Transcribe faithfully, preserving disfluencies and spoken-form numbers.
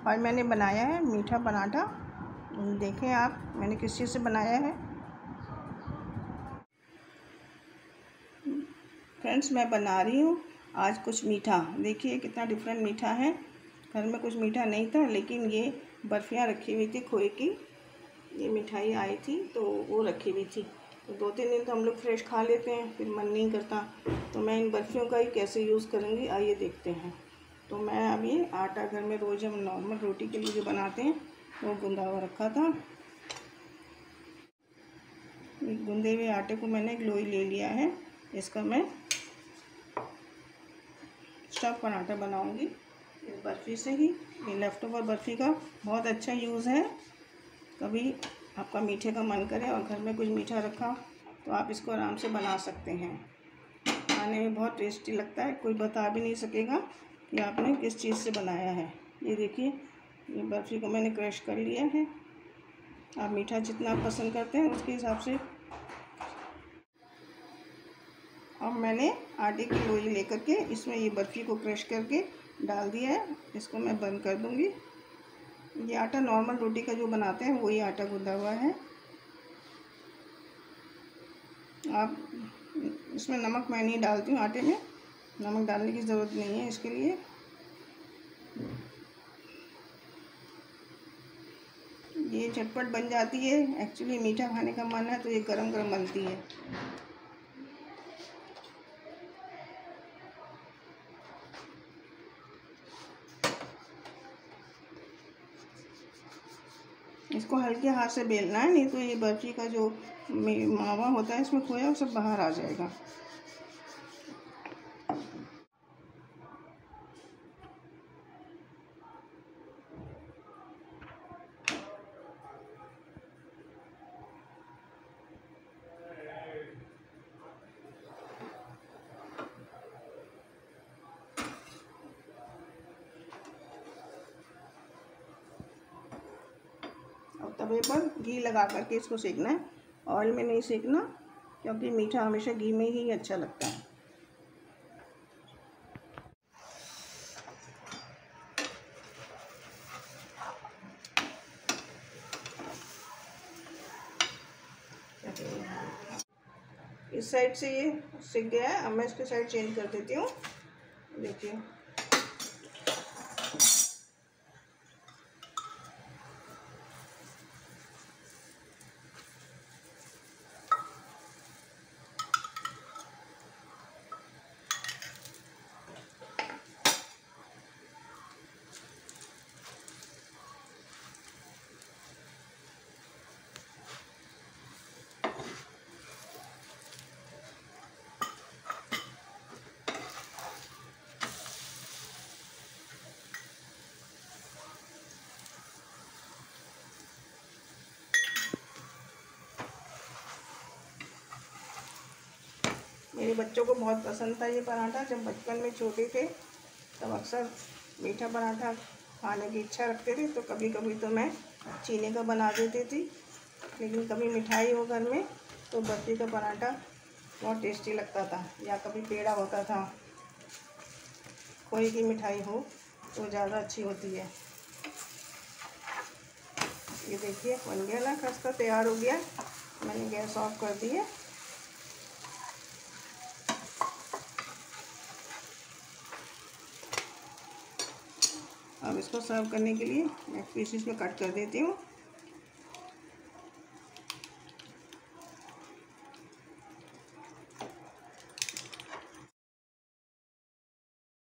और मैंने बनाया है मीठा पराठा। देखें आप मैंने किस चीज़ से बनाया है। फ्रेंड्स मैं बना रही हूँ आज कुछ मीठा। देखिए कितना डिफरेंट मीठा है। घर में कुछ मीठा नहीं था, लेकिन ये बर्फ़ियाँ रखी हुई थी खोए की। ये मिठाई आई थी तो वो रखी हुई थी। तो दो तीन दिन तो हम लोग फ्रेश खा लेते हैं, फिर मन नहीं करता। तो मैं इन बर्फ़ियों का ही कैसे यूज़ करूँगी आइए देखते हैं। तो मैं अभी आटा घर में रोज़ हम नॉर्मल रोटी के लिए जो बनाते हैं वो गूंदा हुआ रखा था। गूंदे हुए आटे को मैंने एक लोई ले लिया है। इसका मैं स्टफ़ पराठा बनाऊंगी इस बर्फ़ी से ही। ये लेफ़्ट ओवर बर्फ़ी का बहुत अच्छा यूज़ है। कभी आपका मीठे का मन करे और घर में कुछ मीठा रखा तो आप इसको आराम से बना सकते हैं। खाने में बहुत टेस्टी लगता है, कोई बता भी नहीं सकेगा कि आपने किस चीज़ से बनाया है। ये देखिए ये बर्फ़ी को मैंने क्रश कर लिया है। आप मीठा जितना आप पसंद करते हैं उसके हिसाब से। अब मैंने आटे की लोई लेकर के इसमें ये बर्फ़ी को क्रश करके डाल दिया है। इसको मैं बंद कर दूँगी। ये आटा नॉर्मल रोटी का जो बनाते हैं वही आटा गूंदा हुआ है। आप इसमें नमक मैं नहीं डालती हूँ, आटे में नमक डालने की ज़रूरत नहीं है इसके लिए। ये झटपट बन जाती है। एक्चुअली मीठा खाने का मन है तो ये गरम गरम बनती है। इसको हल्के हाथ से बेलना है, नहीं तो ये बर्फ़ी का जो मावा होता है इसमें खोया वो सब बाहर आ जाएगा। अब तवे पर घी लगा करके इसको सेकना है, ऑयल में नहीं सेकना, क्योंकि मीठा हमेशा घी में ही अच्छा लगता है। इस साइड से ये सिक गया है। अब मैं इसकी साइड चेंज कर देती हूँ। देखिए मेरे बच्चों को बहुत पसंद था ये पराठा। जब बचपन में छोटे थे तब अक्सर मीठा पराठा खाने की इच्छा रखते थे, तो कभी कभी तो मैं चीनी का बना देती थी। लेकिन कभी मिठाई हो घर में तो बर्फ़ी का पराठा बहुत टेस्टी लगता था, या कभी पेड़ा होता था, खोए की मिठाई हो तो ज़्यादा अच्छी होती है। ये देखिए बन गया ना, खस्ता तैयार हो गया। मैंने गैस ऑफ कर दी है। अब इसको सर्व करने के लिए मैं पीसेस में कट कर देती हूँ।